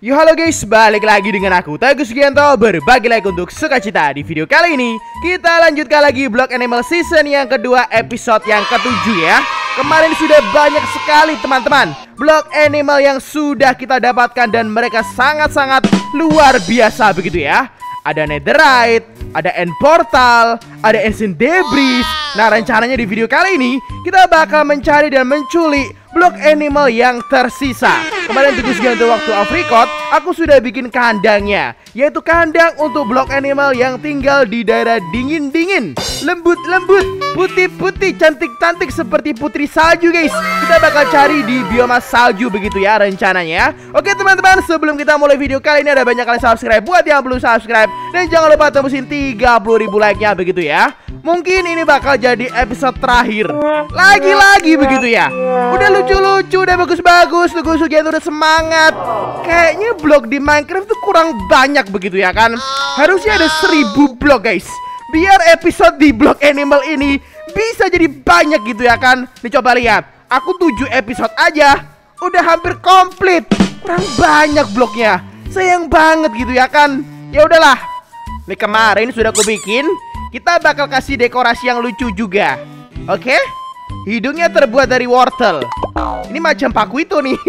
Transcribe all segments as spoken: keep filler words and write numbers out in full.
Yo halo guys, balik lagi dengan aku Teguh Sugianto, berbagi like untuk sukacita. Di video kali ini kita lanjutkan lagi Block Animal Season yang kedua, episode yang ketujuh ya. Kemarin sudah banyak sekali teman-teman Block Animal yang sudah kita dapatkan dan mereka sangat-sangat luar biasa begitu ya. Ada Netherite, ada End Portal, ada Ancient Debris. Nah rencananya di video kali ini kita bakal mencari dan menculik Block Animal yang tersisa. Kemarin Teguh Sugianto waktu off record, aku sudah bikin kandangnya, yaitu kandang untuk Block Animal yang tinggal di daerah dingin-dingin, lembut-lembut, putih-putih, cantik-cantik seperti putri salju guys. Kita bakal cari di bioma salju begitu ya rencananya. Oke teman-teman, sebelum kita mulai video kali ini ada banyak kali subscribe buat yang belum subscribe. Dan jangan lupa tembusin tiga puluh ribu like-nya begitu ya. Mungkin ini bakal jadi episode terakhir. Lagi-lagi begitu ya. Udah lucu-lucu, udah bagus-bagus, Teguh Sugianto udah semangat. Kayaknya blok di Minecraft tuh kurang banyak begitu ya kan. Harusnya ada seribu blok guys, biar episode di Block Animal ini bisa jadi banyak gitu ya kan. Nih coba lihat, aku tujuh episode aja udah hampir komplit. Kurang banyak bloknya, sayang banget gitu ya kan. Ya udahlah, nih kemarin sudah aku bikin. Kita bakal kasih dekorasi yang lucu juga. Oke? Hidungnya terbuat dari wortel. Ini macam paku itu nih.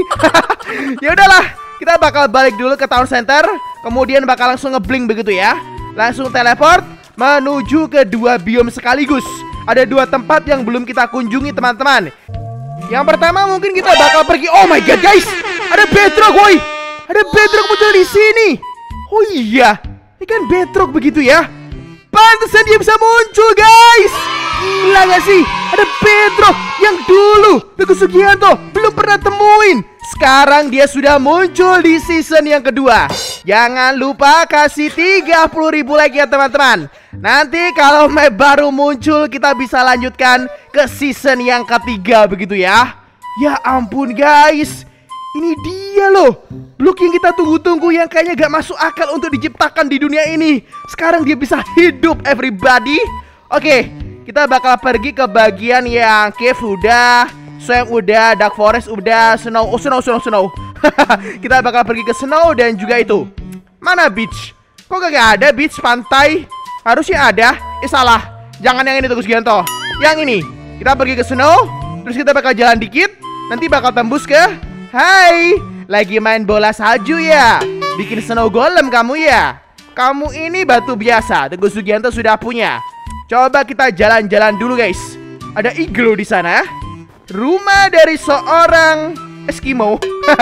Ya udahlah, kita bakal balik dulu ke town center, kemudian bakal langsung ngebling begitu ya. Langsung teleport menuju ke dua biome sekaligus. Ada dua tempat yang belum kita kunjungi teman-teman. Yang pertama mungkin kita bakal pergi. Oh my god guys, ada bedrock woi. Ada bedrock muncul di sini. Oh iya, ini kan bedrock begitu ya. Pantesan dia bisa muncul guys. Gila gak sih? Ada bedrock yang dulu Teguh Sugianto belum pernah temuin. Sekarang dia sudah muncul di season yang kedua. Jangan lupa kasih tiga puluh ribu like ya teman-teman. Nanti kalau map baru muncul kita bisa lanjutkan ke season yang ketiga begitu ya. Ya ampun guys, ini dia loh blok yang kita tunggu-tunggu, yang kayaknya gak masuk akal untuk diciptakan di dunia ini. Sekarang dia bisa hidup everybody. Oke, kita bakal pergi ke bagian yang cave udah, swamp udah, dark forest udah, snow, oh snow, snow, snow. Kita bakal pergi ke snow dan juga itu. Mana beach? Kok gak ada beach pantai? Harusnya ada. Eh salah, jangan yang ini Teguh Sugianto. Yang ini, kita pergi ke snow, terus kita bakal jalan dikit, nanti bakal tembus ke. Hai, lagi main bola salju ya? Bikin snow golem kamu ya? Kamu ini batu biasa, Teguh Sugianto sudah punya. Coba kita jalan-jalan dulu guys. Ada igloo di sana. Rumah dari seorang Eskimo.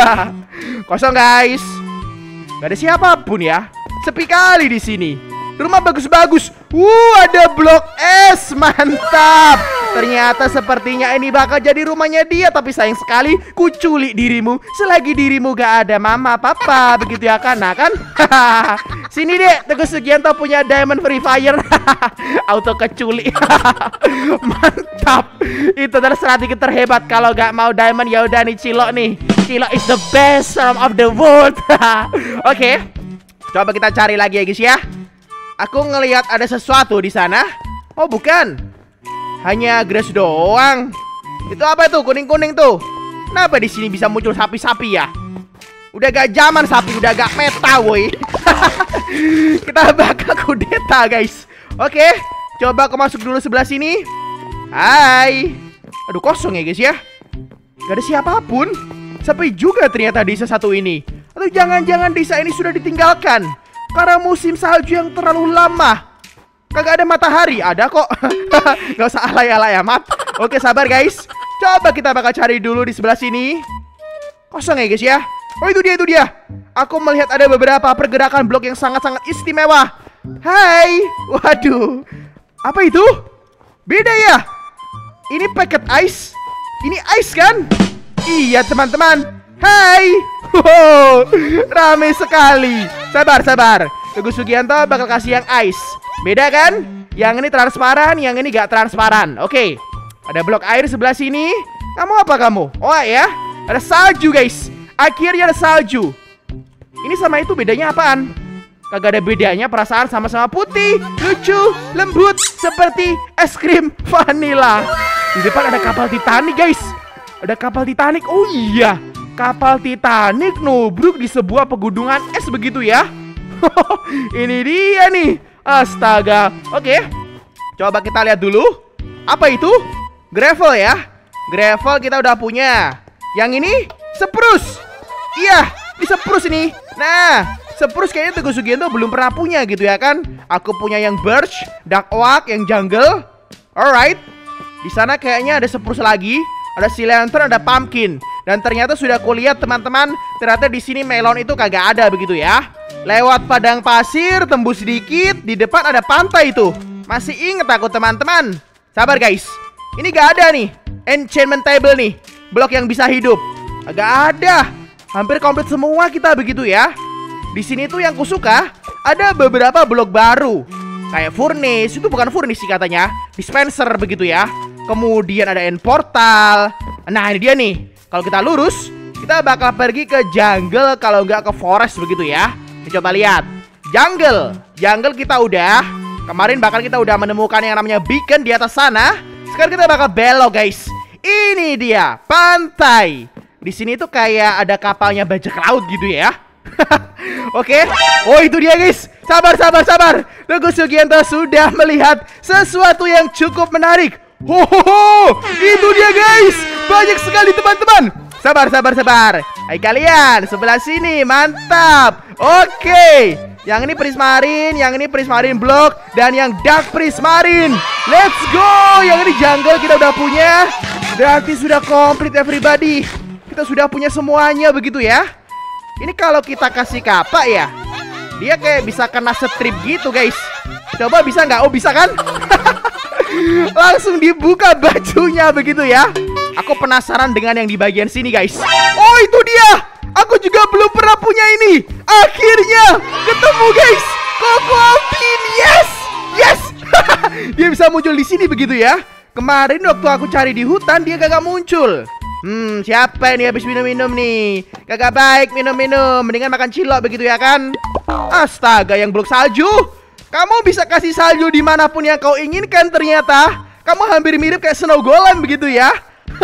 Kosong guys. Gak ada siapapun ya. Sepi kali di sini. Rumah bagus-bagus. Uh, ada blok es, mantap. Ternyata sepertinya ini bakal jadi rumahnya dia. Tapi sayang sekali kuculik dirimu. Selagi dirimu gak ada mama papa, begitu ya kan? Nah kan? Sini deh, Teguh Sugianto punya diamond free fire. Auto keculik. Mantap. Itu adalah strategi terhebat. Kalau gak mau diamond ya udah nih Cilok nih. Cilok is the best realm of the world. Oke, okay. Coba kita cari lagi ya guys ya. Aku ngelihat ada sesuatu di sana. Oh bukan, hanya grass doang. Itu apa tuh kuning-kuning tuh? Kenapa di sini bisa muncul sapi-sapi ya? Udah gak zaman sapi, udah gak meta woi. Kita bakal kudeta guys. Oke, coba aku masuk dulu sebelah sini. Hai. Aduh kosong ya guys ya. Gak ada siapapun. Sepi juga ternyata desa satu ini. Atau jangan-jangan desa ini sudah ditinggalkan karena musim salju yang terlalu lama. Kagak ada matahari, ada kok. Gak usah alay-alay amat. Oke sabar guys, coba kita bakal cari dulu di sebelah sini. Kosong ya guys ya. Oh itu dia, itu dia. Aku melihat ada beberapa pergerakan blok yang sangat-sangat istimewa. Hai. Waduh, apa itu? Beda ya. Ini paket ice. Ini ice kan? Iya teman-teman. Hai. Wow, rame sekali. Sabar, sabar. Teguh Sugianto bakal kasih yang ice. Beda kan? Yang ini transparan, yang ini gak transparan. Oke, ada blok air sebelah sini. Kamu apa kamu? Oh ya, ada salju guys. Akhirnya ada salju. Ini sama itu bedanya apaan? Kagak ada bedanya, perasaan sama-sama putih, lucu, lembut, seperti es krim vanila. Di depan ada kapal Titanic guys. Ada kapal Titanic. Oh iya, kapal Titanic nubruk di sebuah pegunungan es begitu ya. Ini dia nih. Astaga. Oke, coba kita lihat dulu. Apa itu? Gravel ya. Gravel kita udah punya. Yang ini spruce. Iya, ini spruce ini. Nah, spruce kayaknya Teguh Sugianto belum pernah punya gitu ya kan. Aku punya yang birch, dark oak, yang jungle. Alright. Di sana kayaknya ada spruce lagi. Ada sea lantern, ada pumpkin. Dan ternyata sudah kulihat teman-teman, ternyata di sini melon itu kagak ada begitu ya. Lewat padang pasir, tembus sedikit, di depan ada pantai itu. Masih inget aku teman-teman. Sabar guys. Ini gak ada nih enchantment table nih, blok yang bisa hidup. Agak ada. Hampir komplit semua kita begitu ya. Di sini tuh yang kusuka, ada beberapa blok baru. Kayak furnace, itu bukan furnace sih katanya, dispenser begitu ya. Kemudian ada end portal. Nah ini dia nih. Kalau kita lurus, kita bakal pergi ke jungle, kalau nggak ke forest begitu ya. Kita coba lihat. Jungle. Jungle kita udah. Kemarin bakal kita udah menemukan yang namanya beacon di atas sana. Sekarang kita bakal belok guys. Ini dia pantai. Di sini tuh kayak ada kapalnya bajak laut gitu ya. Oke. Oh itu dia guys. Sabar sabar sabar. Teguh Sugianto sudah melihat sesuatu yang cukup menarik. Hohoho, itu dia guys. Banyak sekali teman-teman. Sabar, sabar, sabar. Hai kalian, sebelah sini, mantap. Oke, yang ini prismarine, yang ini prismarine block, dan yang dark prismarine. Let's go. Yang ini jungle kita udah punya. Berarti sudah komplit everybody. Kita sudah punya semuanya begitu ya. Ini kalau kita kasih kapak ya, dia kayak bisa kena strip gitu guys. Coba bisa nggak? Oh bisa kan? Langsung dibuka bajunya begitu ya. Aku penasaran dengan yang di bagian sini guys. Oh itu dia. Aku juga belum pernah punya ini. Akhirnya ketemu guys. Coco Bean. Yes. Yes. Dia bisa muncul di sini begitu ya. Kemarin waktu aku cari di hutan dia gak muncul. Hmm siapa ini habis minum-minum nih? Kagak baik minum-minum. Mendingan makan cilok begitu ya kan. Astaga, yang blok salju. Kamu bisa kasih salju dimanapun yang kau inginkan ternyata. Kamu hampir mirip kayak snow golem begitu ya.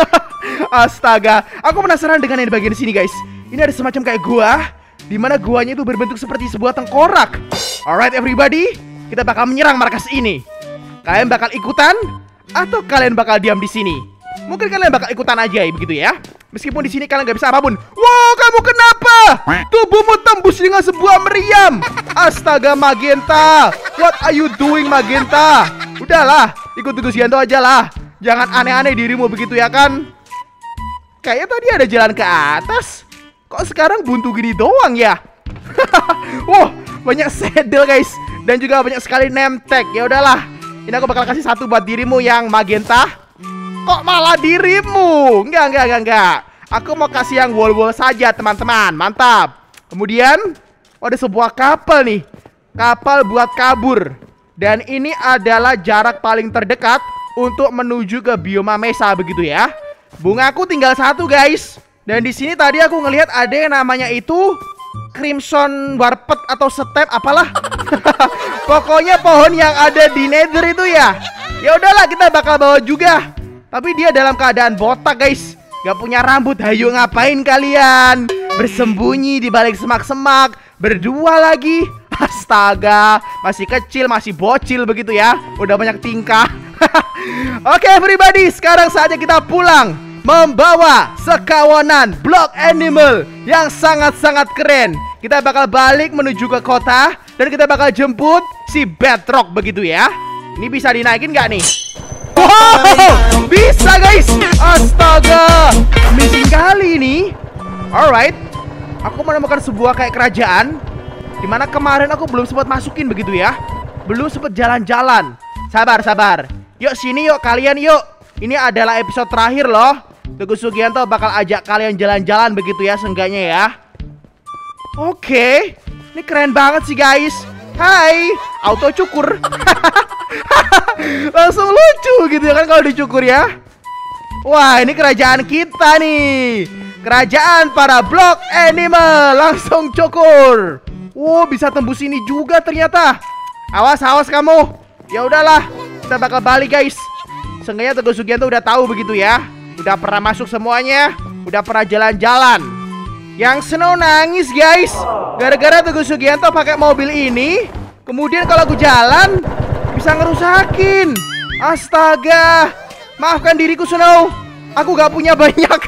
Astaga, aku penasaran dengan yang di bagian sini guys. Ini ada semacam kayak gua, dimana guanya itu berbentuk seperti sebuah tengkorak. Alright everybody, kita bakal menyerang markas ini. Kalian bakal ikutan atau kalian bakal diam di sini? Mungkin kalian bakal ikutan aja ya begitu ya. Meskipun di sini kalian gak bisa apapun. Wow, kamu kenapa? Tubuhmu tembus dengan sebuah meriam. Astaga Magenta, what are you doing Magenta? Udahlah, ikut Teguh Sugianto aja lah. Jangan aneh-aneh dirimu begitu ya kan. Kayaknya tadi ada jalan ke atas. Kok sekarang buntu gini doang ya? Wow, banyak saddle guys. Dan juga banyak sekali name tag. Ya udahlah, ini aku bakal kasih satu buat dirimu yang Magenta. Kok malah dirimu? Enggak, enggak, enggak, enggak. Aku mau kasih yang wall-wall saja teman-teman. Mantap. Kemudian oh, ada sebuah kapal nih. Kapal buat kabur. Dan ini adalah jarak paling terdekat untuk menuju ke bioma Mesa begitu ya. Bungaku tinggal satu guys. Dan di sini tadi aku ngelihat ada yang namanya itu Crimson Warped atau Step apalah. Pokoknya pohon yang ada di Nether itu ya. Ya udahlah, kita bakal bawa juga. Tapi dia dalam keadaan botak guys. Gak punya rambut. Hayo ngapain kalian? Bersembunyi di balik semak-semak. Berdua lagi. Astaga, masih kecil, masih bocil begitu ya. Udah banyak tingkah. Oke everybody, sekarang saatnya kita pulang, membawa sekawanan block animal yang sangat-sangat keren. Kita bakal balik menuju ke kota. Dan kita bakal jemput si Bedrock begitu ya. Ini bisa dinaikin gak nih? Wow, bisa guys. Astaga, amazing kali ini. Alright, aku menemukan sebuah kayak kerajaan, dimana kemarin aku belum sempat masukin begitu ya. Belum sempat jalan-jalan. Sabar, sabar. Yuk sini yuk kalian yuk. Ini adalah episode terakhir loh. Teguh Sugianto bakal ajak kalian jalan-jalan begitu ya, seenggaknya ya. Oke, ini keren banget sih guys. Hai, auto cukur. Langsung lucu gitu ya kan kalau dicukur ya. Wah, ini kerajaan kita nih. Kerajaan para block animal. Langsung cukur. Wow, bisa tembus ini juga ternyata. Awas, awas kamu. Ya udahlah, kita bakal balik guys. Seenggaknya Teguh Sugianto udah tahu begitu ya. Udah pernah masuk semuanya. Udah pernah jalan-jalan. Yang Snow nangis guys, gara-gara Teguh Sugianto pakai mobil ini. Kemudian kalau aku jalan bisa ngerusakin. Astaga, maafkan diriku Snow. Aku gak punya banyak.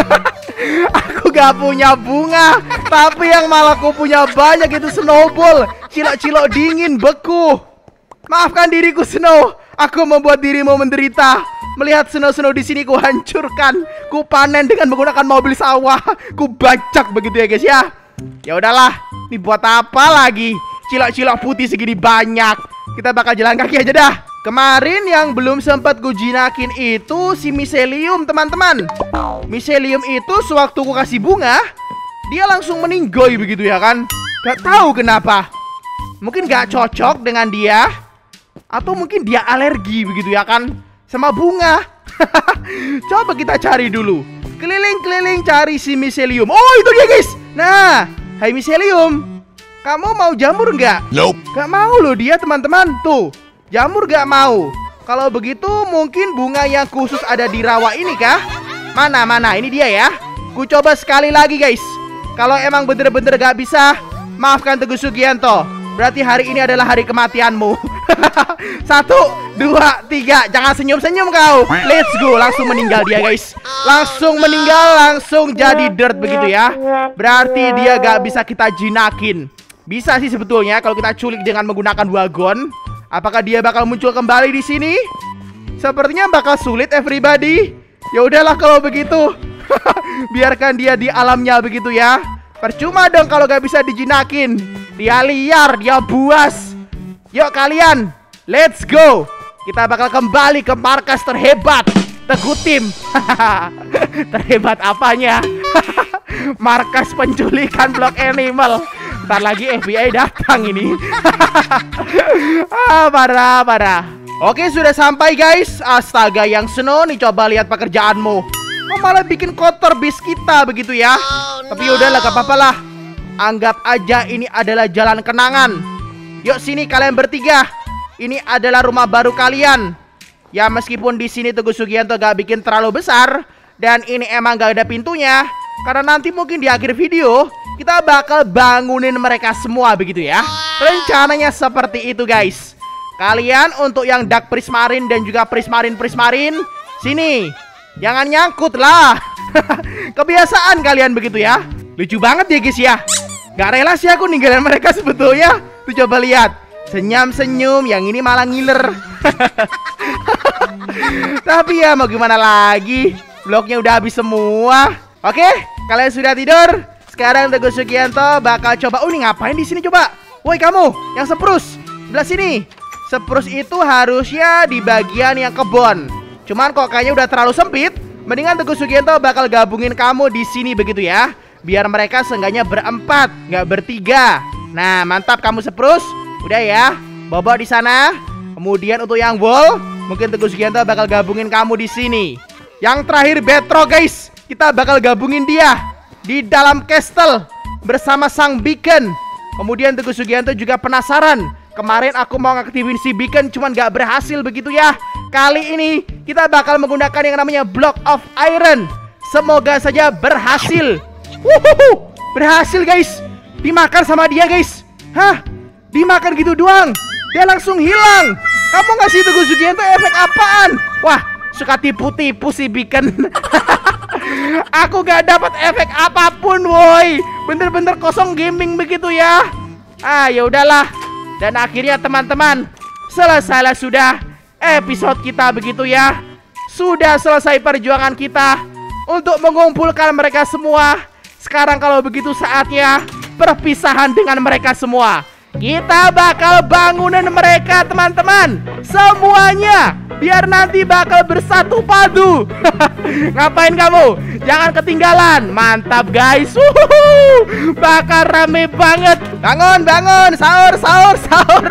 Aku gak punya bunga, tapi yang malah aku punya banyak itu snowball. Cilok-cilok dingin beku. Maafkan diriku Snow. Aku membuat dirimu menderita. Melihat Snow-Snow di sini ku hancurkan, ku panen dengan menggunakan mobil sawah, ku bacak begitu ya guys ya. Ya udahlah, ini buat apa lagi? Cilok-cilok putih segini banyak. Kita bakal jalan kaki aja dah. Kemarin yang belum sempat ku jinakin itu si Miselium teman-teman. Miselium itu sewaktu ku kasih bunga, dia langsung meninggoy begitu ya kan. Gak tahu kenapa. Mungkin gak cocok dengan dia, atau mungkin dia alergi begitu ya kan sama bunga. Coba kita cari dulu. Keliling-keliling cari si Miselium. Oh itu dia guys. Nah, hai Miselium, kamu mau jamur nggak? Nope. Gak mau loh dia teman-teman. Tuh, jamur gak mau. Kalau begitu mungkin bunga yang khusus ada di rawa ini kah? Mana, mana, ini dia ya. Ku coba sekali lagi guys. Kalau emang bener-bener gak bisa, maafkan Teguh Sugianto. Berarti hari ini adalah hari kematianmu. Satu, dua, tiga. Jangan senyum-senyum kau. Let's go. Langsung meninggal dia guys. Langsung meninggal, langsung jadi dirt begitu ya. Berarti dia gak bisa kita jinakin. Bisa sih sebetulnya kalau kita culik dengan menggunakan wagon. Apakah dia bakal muncul kembali di sini? Sepertinya bakal sulit everybody. Ya udahlah kalau begitu. Biarkan dia di alamnya begitu ya. Percuma dong kalau gak bisa dijinakin. Dia liar, dia buas. Yuk kalian, let's go. Kita bakal kembali ke markas terhebat Teguh Tim. Terhebat apanya? Markas penculikan blok animal. Ntar lagi F B I datang ini. Ah, parah, parah. Oke, sudah sampai guys. Astaga, yang Snow nih, coba lihat pekerjaanmu. Kok malah bikin kotor bis kita begitu ya? Oh, tapi udahlah, gak apa-apa lah. Anggap aja ini adalah jalan kenangan. Yuk sini kalian bertiga. Ini adalah rumah baru kalian. Ya meskipun di sini Teguh Sugianto gak bikin terlalu besar, dan ini emang gak ada pintunya, karena nanti mungkin di akhir video kita bakal bangunin mereka semua begitu ya. Rencananya seperti itu guys. Kalian untuk yang Dark Prismarine dan juga Prismarine Prismarine, sini, jangan nyangkut lah. Kebiasaan kalian begitu ya. Lucu banget ya guys ya. Gak rela sih aku ninggalin mereka sebetulnya. Tuh coba lihat, senyum-senyum, yang ini malah ngiler. Tapi ya mau gimana lagi, bloknya udah habis semua. Oke, kalian sudah tidur. Sekarang Teguh Sugianto bakal coba. Oh ini ngapain di sini coba? Woi kamu, yang seprus, sebelah sini. Seprus itu harusnya di bagian yang kebon. Cuman kok kayaknya udah terlalu sempit. Mendingan Teguh Sugianto bakal gabungin kamu di sini begitu ya. Biar mereka seenggaknya berempat, nggak bertiga. Nah mantap kamu seprus. Udah ya, bobo di sana. Kemudian untuk yang wall, mungkin Teguh Sugianto bakal gabungin kamu di sini. Yang terakhir Betro guys, kita bakal gabungin dia di dalam castle bersama sang beacon. Kemudian Teguh Sugianto juga penasaran. Kemarin aku mau ngaktifin si beacon cuman gak berhasil begitu ya. Kali ini kita bakal menggunakan yang namanya Block of Iron. Semoga saja berhasil. Wuhuhu, berhasil guys. Dimakan sama dia guys. Hah? Dimakan gitu doang, dia langsung hilang. Kamu ngasih Teguh Sugianto efek apaan? Wah, suka tipu-tipu si beacon. Aku gak dapat efek apapun, woi. Bener-bener kosong gaming begitu ya. Ah, ya udahlah. Dan akhirnya teman-teman, selesailah sudah episode kita begitu ya. Sudah selesai perjuangan kita untuk mengumpulkan mereka semua. Sekarang kalau begitu saatnya perpisahan dengan mereka semua. Kita bakal bangunin mereka teman-teman, semuanya, biar nanti bakal bersatu padu. Ngapain kamu? Jangan ketinggalan. Mantap guys. Uhuhu. Bakal rame banget. Bangun, bangun, sahur, sahur, sahur.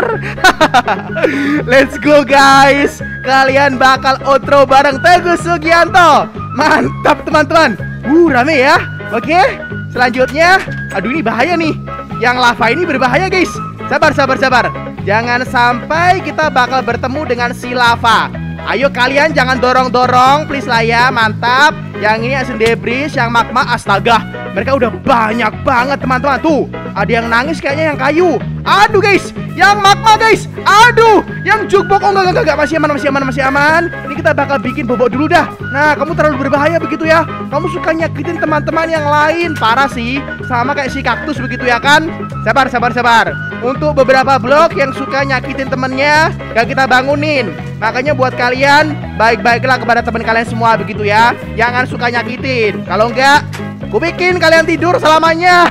Let's go guys. Kalian bakal outro bareng Teguh Sugianto. Mantap teman-teman. Uh, rame ya. Oke, selanjutnya. Aduh ini bahaya nih. Yang lava ini berbahaya guys. Sabar, sabar, sabar. Jangan sampai kita bakal bertemu dengan si lava. Ayo kalian jangan dorong-dorong, please lah ya, mantap. Yang ini asin debris, yang magma, astaga. Mereka udah banyak banget teman-teman. Tuh, ada yang nangis kayaknya yang kayu. Aduh guys, yang magma guys. Aduh, yang jukbox. Oh enggak, enggak, enggak, masih aman, masih aman, masih aman. Ini kita bakal bikin bobok dulu dah. Nah, kamu terlalu berbahaya begitu ya. Kamu suka nyakitin teman-teman yang lain. Parah sih, sama kayak si kaktus begitu ya kan. Sabar, sabar, sabar. Untuk beberapa blok yang suka nyakitin temennya, gak kita bangunin. Makanya buat kalian, baik-baiklah kepada teman kalian semua begitu ya. Jangan suka nyakitin. Kalau enggak, ku bikin kalian tidur selamanya.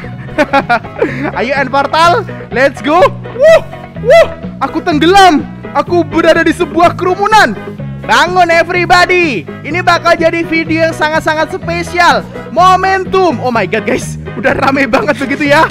Ayo end portal, let's go. Wuh, wuh, aku tenggelam. Aku berada di sebuah kerumunan. Bangun everybody. Ini bakal jadi video yang sangat-sangat spesial. Momentum. Oh my god guys, udah rame banget begitu ya.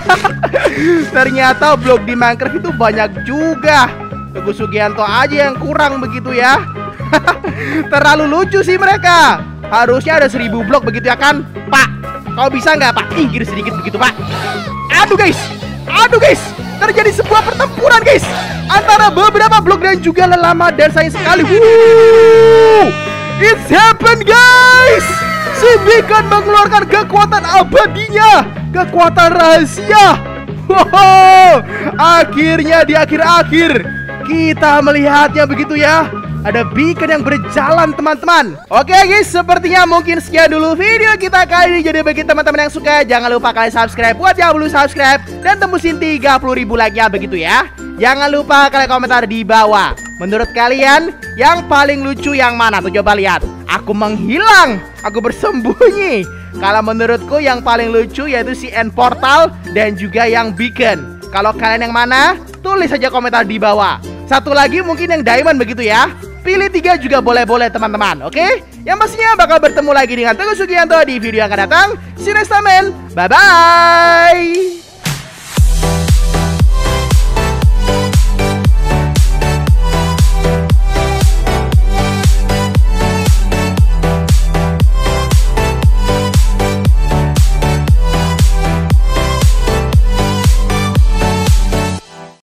Ternyata blok di Minecraft itu banyak juga. Teguh Sugianto aja yang kurang begitu ya. Terlalu lucu sih mereka. Harusnya ada seribu blok begitu ya kan, Pak? Kau bisa nggak Pak? Pinggir sedikit begitu Pak. Aduh guys, aduh guys, terjadi sebuah pertempuran guys antara beberapa blok dan juga lelama, dan sayang sekali. Woo! It's happened guys. Si Beacon mengeluarkan kekuatan abadinya, kekuatan rahasia. Wow, akhirnya di akhir-akhir kita melihatnya begitu ya. Ada beacon yang berjalan teman-teman. Oke guys, sepertinya mungkin sekian dulu video kita kali ini. Jadi bagi teman-teman yang suka, jangan lupa kalian subscribe buat yang belum subscribe, dan tembusin tiga puluh ribu like-nya begitu ya. Jangan lupa kalian komentar di bawah. Menurut kalian yang paling lucu yang mana tuh? Coba lihat. Aku menghilang, aku bersembunyi. Kalau menurutku yang paling lucu yaitu si end portal dan juga yang beacon. Kalau kalian yang mana? Tulis saja komentar di bawah. Satu lagi mungkin yang diamond begitu ya. Pilih tiga juga boleh-boleh teman-teman. Oke? Yang pastinya bakal bertemu lagi dengan Teguh Sugianto di video yang akan datang. See you next time man. Bye-bye.